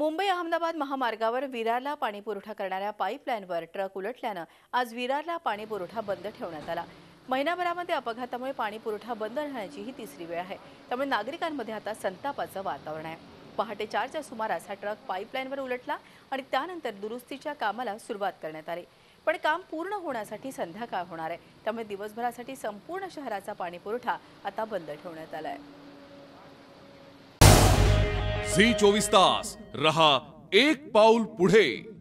मुंबई अहमदाबाद महामार्गावर विरारला पाणी पुरवठा करणाऱ्या पाईपलाईनवर ट्रक उलटल्यानं आज विरारला पाणी पुरवठा बंद ठेवण्यात आला। महिनाभरामध्ये अपघातामुळे पाणी पुरवठा बंद राहण्याची ही तिसरी वेळ आहे। त्यामुळे नागरिकांमध्ये आता संतापाचं वातावरण आहे। पहाटे 4च्या सुमारास हा ट्रक पाईपलाईनवर उलटला आणि त्यानंतर दुरुस्तीच्या कामाला सुरुवात करण्यात आली। पण काम पूर्ण होण्यासाठी संध्याकाळ होणार आहे। त्यामुळे दिवसभरासाठी संपूर्ण शहराचा पाणी पुरवठा आता बंद ठेवण्यात आला आहे। झी 24 तास रहा एक पाऊल पुढे।